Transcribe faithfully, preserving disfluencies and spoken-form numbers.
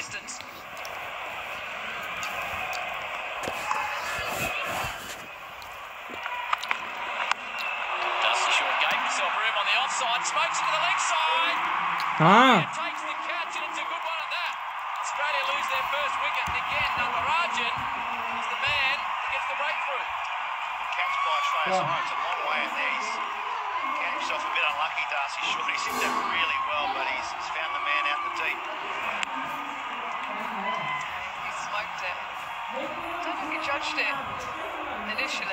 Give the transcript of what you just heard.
distance. Darcy Shaw gave himself room on the offside. Smokes it to the leg side. Ah. And takes the catch, and it's a good one at that. Australia lose their first wicket, and again, Natarajan is the man that gets the breakthrough. Catch by Australia. Oh. It's a long way in there. He's getting himself a bit unlucky, Darcy Shaw. He's hit that really well, but he's, he's found the man out in the deep. He smoked it. I don't think he judged it initially.